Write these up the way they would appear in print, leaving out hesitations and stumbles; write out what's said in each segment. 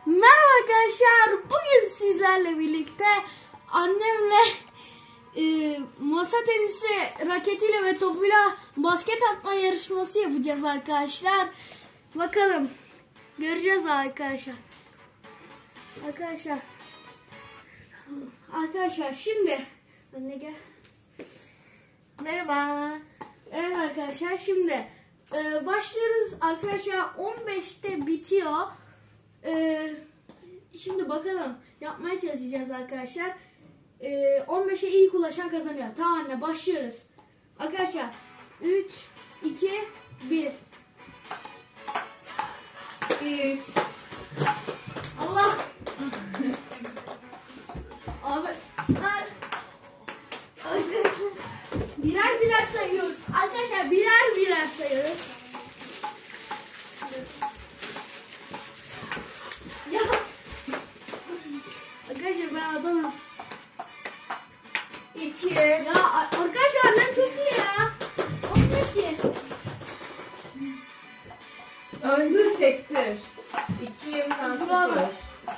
Merhaba arkadaşlar, bugün sizlerle birlikte annemle masa tenisi raketiyle ve topuyla basket atma yarışması yapacağız arkadaşlar. Bakalım, göreceğiz arkadaşlar. Arkadaşlar şimdi anne gel. Merhaba. Evet arkadaşlar, şimdi başlıyoruz arkadaşlar. 15'te bitiyor. Şimdi bakalım, yapmaya çalışacağız arkadaşlar. 15'e ilk ulaşan kazanıyor. Tamam anne, başlıyoruz. Arkadaşlar 3, 2, 1. 1. Allah. Abi birer birer sayıyoruz. Arkadaşlar birer birer sayıyoruz. Ya. Arkadaşlar ben adamım. 2. Ya arkadaşlar annem çok iyi ya. Olmuyor ki. Önce sektir. 2 sen Bravo. 0.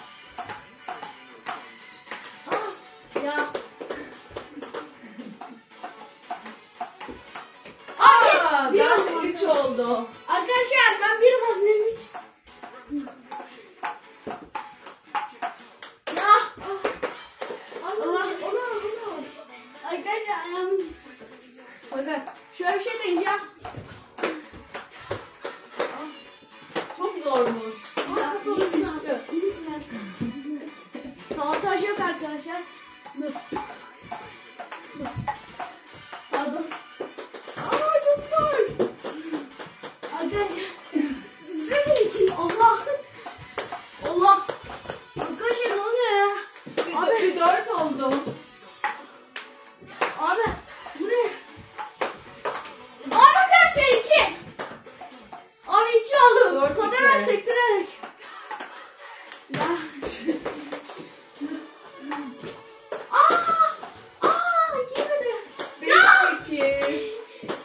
Ya. Aa, bir ben oldu. de 3 oldu. Arkadaşlar ben birim, annem 3. Ya. Allah. Arkadaşlar ayağımı gitsin. Bakın şöyle bir şey deneyeceğim. Çok zormuş. Ya, Kafam düştü. iyi misin arkadaşlar? Sabotaj yok arkadaşlar. Dur. Pardon. Aa, çok zor. Arkadaşlar sizin için Allah. Allah. Arkadaşlar ne oluyor ya? Abi. Bir 4 oldu. Abi bu ne? Abi arkadaşlar 2. Abi 2 oldu. Dört, Kadar iki. sektirerek. Ya. Girmedi. 5 2.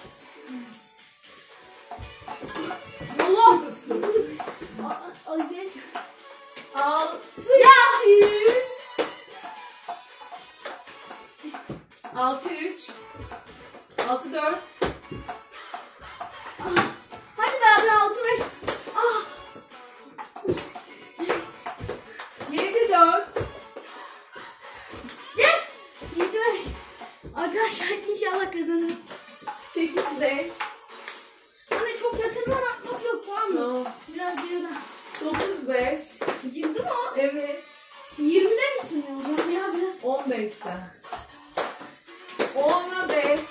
Allah. Ay geç. 6 Ya. 2. 6 3. 6 4. Hadi be abi 6 5. Ah. 7 4. Yes. 7 5. Arkadaşlar inşallah kazanırım. 8 5. Anne çok yakından atmak yok, tamam mı? Tamam. Biraz geriden. 9 5. Girdi mi o? Evet. 20'de misin ya? O zaman biraz. 15'te. 10'a 5.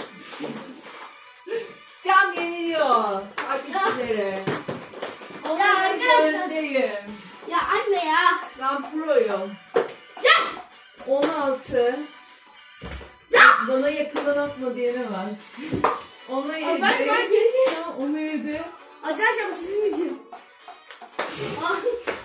Can yeniliyor. Takipçileri. Ya 15 arkadaşlar. öndeyim. Ya anne ya. Ben proyum. Yes. 16. Bana yakından atma diyene var. 10'a 7. Ben geri. 10'a 7. Arkadaşlar bu sizin için. Ah.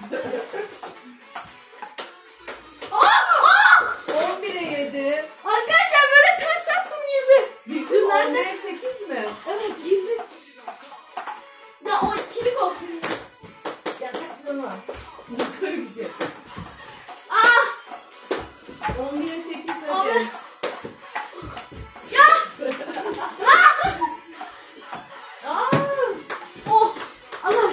11'e 7. Arkadaşlar böyle ters attım gibi. Bitti Dur, mi? nerede? 11'e 8 mi? Evet girdi. Ya o ikilik olsun. Ya saçmalama. Yukarı bir şey. Ah. 11'e 8 Abi. hadi. Ya. Aa! Oh. Allah.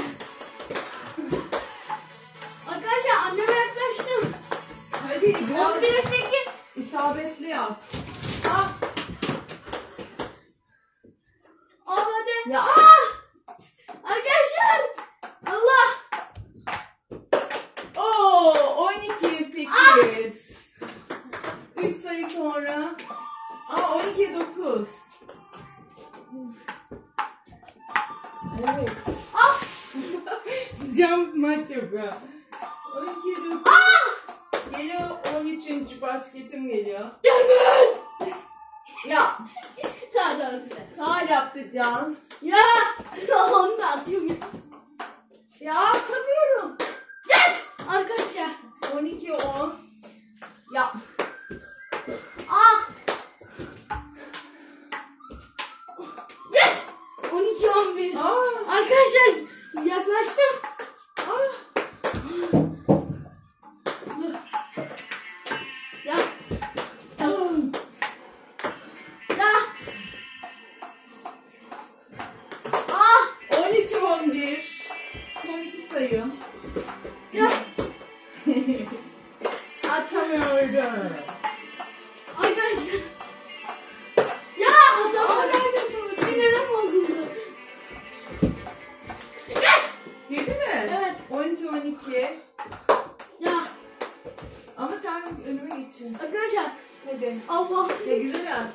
Arkadaşlar anneme yaklaştım. Hadi biraz 11'e 8. isabetli yap. Ah! Abi hadi. Ya. Arkadaşlar. Allah. Oo, 12'ye 8. 3 sayı sonra. Aa, 12'ye 9. Evet. Ah. Jump maç yapıyor. 12'ye 9. Geliyor 13. basketim geliyor. Gelmez. Ya. Tamam. Faul yaptı Can. Ya. Onu da atıyorum ya. Ya atamıyorum. Yes. Arkadaşlar. 12'ye 10. Ya. Ah. Yes. 12 11. Aa. Arkadaşlar yaklaştım. Aa. Ya. Atamıyorum. Arkadaşlar. Ya atamadım. Sinirim bozuldu. Yes. Girdi mi? Evet. 13-12. Ya. Ama sen önüme geçin. Arkadaşlar. Hadi. Allah. Ne güzel at.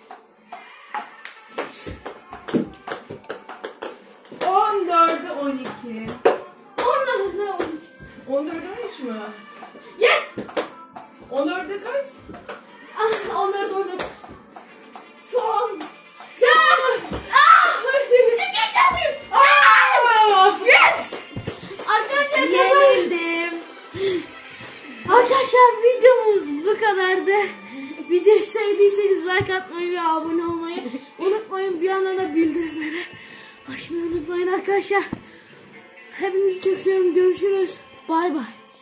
14'e 12. 14'e 13. 14'e 13 mü? Yes. 14'e kaç? 14. Son. Sen. Şimdi geçemiyorum. Yes. Arkadaşlar Yenildim. Arkadaşlar videomuz bu kadardı. Videoyu sevdiyseniz like atmayı ve abone olmayı unutmayın. Bir yandan da bildirimleri açmayı unutmayın arkadaşlar. Hepinizi çok seviyorum. Görüşürüz. Bay bay.